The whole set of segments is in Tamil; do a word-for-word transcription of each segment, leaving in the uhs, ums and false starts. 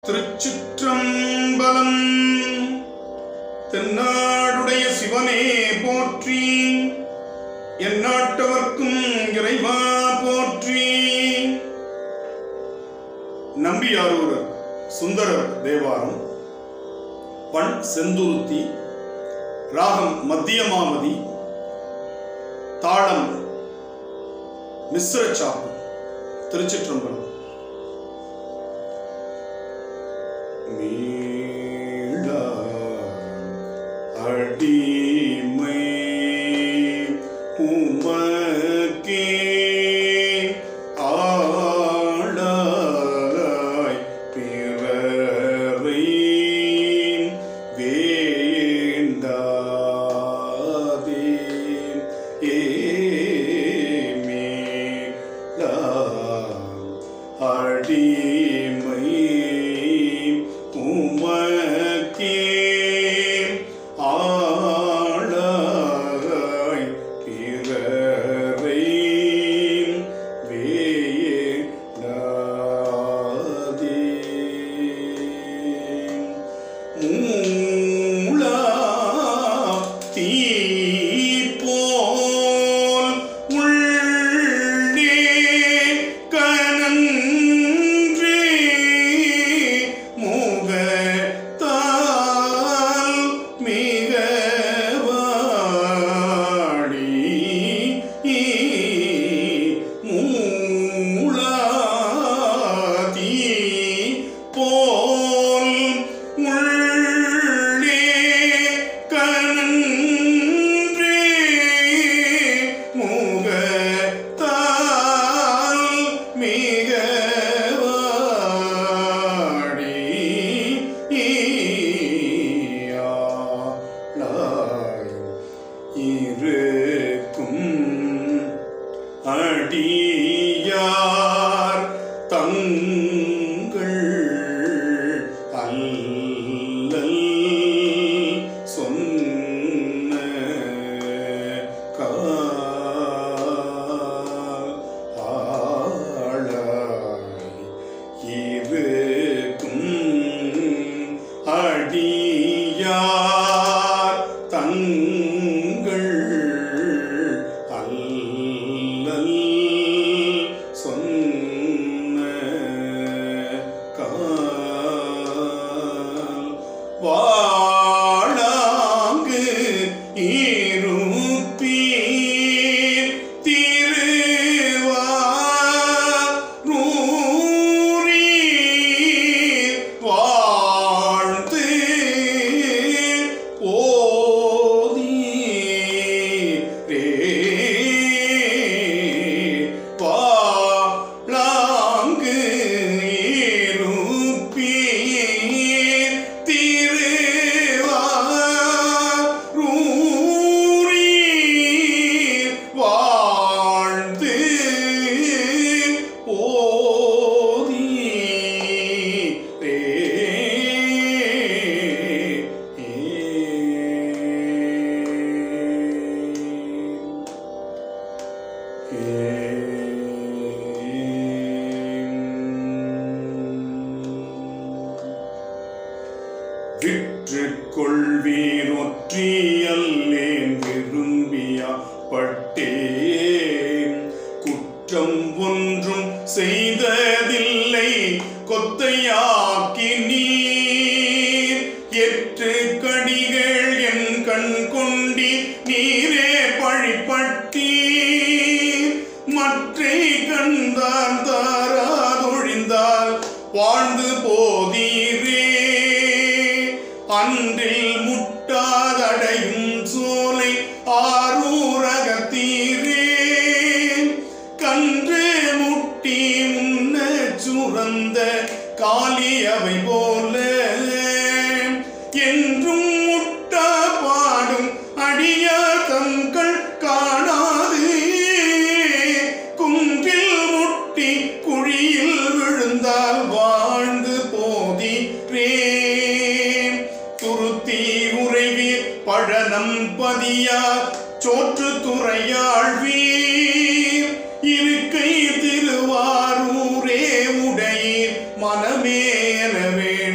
திருச்சிற்றம்பலம். தென்னாடுடைய சிவனே போற்றி, எந்நாட்டவர்க்கும் இறைவா போற்றி. நம்பியாரூர் சுந்தரர் தேவாரம். பண் செந்துருத்தி, ராகம் மத்தியமாவதி, தாளம் மிஸ்ர சாப்பு. திருச்சிற்றம்பலம். மீளா அடிமை உமக்கே ஆளாய் பிறரை வேண்டாதே ஏமீளா அடிமை உமக்கே ஆளாய் பிறரை வேண்டாதே. மூளா தீ போல் உள்ளே கனன்றே முகத்தால் மிக வாடி மூளா தீ போல் உள்ளே கனன்றே முகத்தால் மிக வாடி ஆளாய் இருக்கும் அடியார் தங்கள் அல்லல் சொன்ன ஆளாய் இருக்கும் அடியார் தங்கள் அல்லல் சொன்ன கால் வாழாங்கு இருப்பீர் திருவாரூரில் வாழ்த்து ஓதீரே. வாழாங்கு இருப்பீர் திருவாரூரில் வாழ்த்து ஓதீரே. விற்றுக் கொள்வீர் ஒற்றியல்லேன் விரும்பியா பட்டேன். குற்றம் ஒன்றும் செய்ததில்லை கொத்தையாக்கி நீர். எட்டு கடிகள் என் கண் கொண்டி நீரே பழிப்பட்டீர். மற்றை கண்டால் தாராதொழிந்தால் வாழ்ந்து போதீரே. அன்றில் முட்டாதடையும் சோலை ஆரூரகத்தீரே. கன்று முட்டி முன்ன சுரந்த காலியவை போல என்றும் முட்டா பாடும் அடியா தங்கள் காணாது. குன்றில் முட்டி குழியில் விழுந்தால் வாழ்ந்து போதீரே. துருத்தி உறைவீர் பழனம் பதியா சோற்று துறையாழ்வீர். இருக்கை திருவாரூரே உடையீர் மனமேல வேள்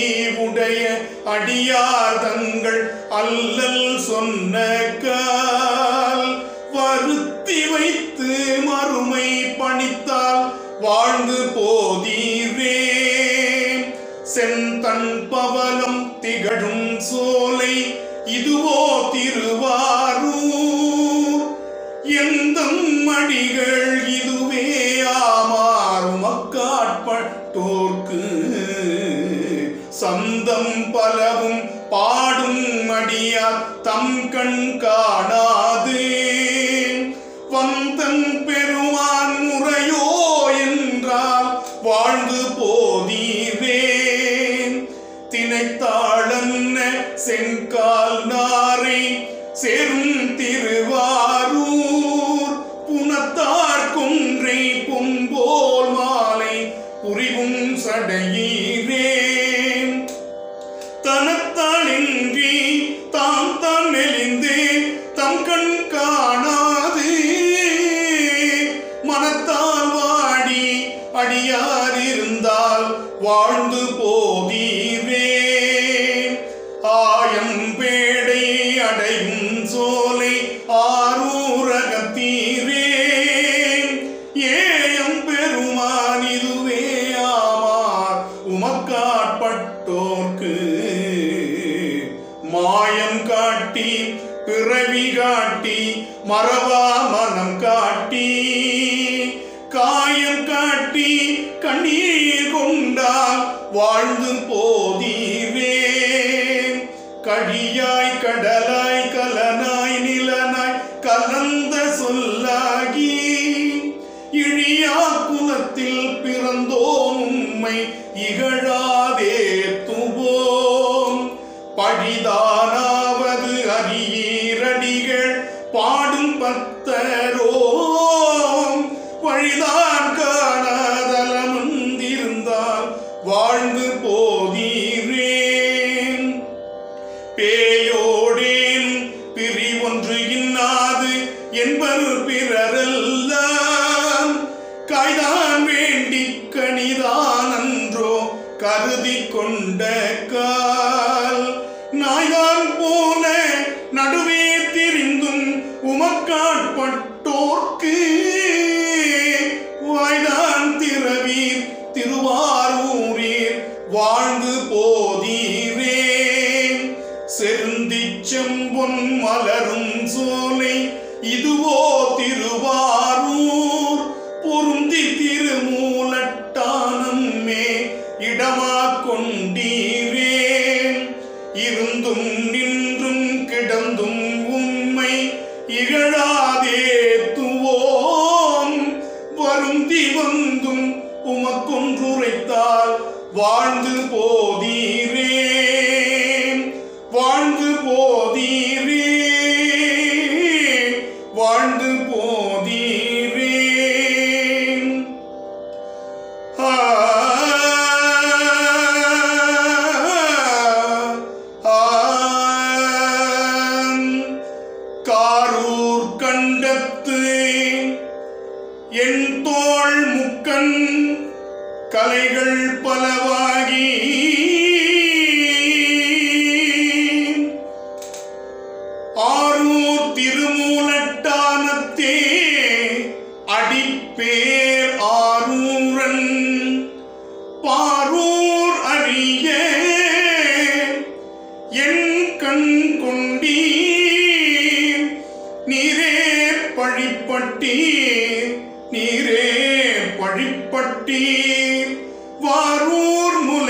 உடைய அடியார் தங்கள் அல்லல் சொன்ன கால் வருத்தி வைத்து மறுமை பணித்தால் வாழ்ந்து போதீரே. செந்தன் பவலம் திகழும் சோலை இதுவோ திருவாரூர். எந்தம் அடிகள் இதுவே ஆமாறு மக்காட்பட்டோர்க்கு சந்தம் பலவும் பாடும் அடியார் தம் கண் காணாது வந்தன் பெருமான் முறையோ என்றால் வாழ்ந்து போதீரே. தினைத்தாளன்ன செங்கால் நாரை சேரும் திருவாரூர் புனத்தார் கொன்றை பொம்போல் மாலை புரிவும் சடையீரே. தனத்தாலின்றி தாம் தான் மெலிந்து தம் கண் காணாது மனத்தால் வாடி அடியார் இருந்தால் வாழ்ந்து போதீரே. ஆயம் பேடை அடையும் சோலை ஆரூரகத்தீரே. ஏயம் பெருமான் இதுவே ஆமார் உமக்காட்பட்டோர்க்கு மாயம் காட்டி பிறவி காட்டி மறவா மனம் காட்டி காயம் காட்டி கண்ணீர் கொண்டால் வாழ்ந்து போதீரே. கழியாய் கடலாய் கலனாய் நிலனாய் கலந்த சொல்லாகி இழியா குலத்தில் பிறந்தோம் உம்மை இகழாதேத்துவோம். பழிதானாவது அரியீரடிகள் பாடும் பக்தரோம் வழிதான் காணாதலமந்திருந்தால் வாழ்ந்து போதீரே. பேயோடேன் பிரி ஒன்று இன்னாது என்பது பிறரெல்லாம் காய்தான் வேண்டி கனிதான் அன்றோ கருதி கொண்ட கால் நாய்தான் போல நடுவே திரிந்தும் உமக்காட்பட்டோர்க்கு வாய்தான் திரவீர் திருவாரூரீர் வாழ்ந்து போதீரே. செருந்தி செம்பொன் மலரும் சோலை இதுவோ திருவாரூர் பொருந்தி திருமூலட்டானம்மே இடமா கொண்டீரே. இருந்தும் நின்றும் கிடந்தும் உம்மை இகழாதேத்துவோம். வருந்தி வந்தும் உமக்கொன்றுரைத்தால் வாழ்ந்து போதீரே. வாழ்ந்து போதீரே. வாழ்ந்து போதீரே. ஆ காரூர் கண்டத்து என் தோள் முக்கன் கலைகள் பலவாகி ஆரூர் திருமூலட்டானத்தே அடிப்பேர் ஆரூரன் பாரூர் அறிய என் கண் கொண்டீர். நீரே பழிப்பட்டீர் நீரே பழிப்பட்டீர் வாரூர் முல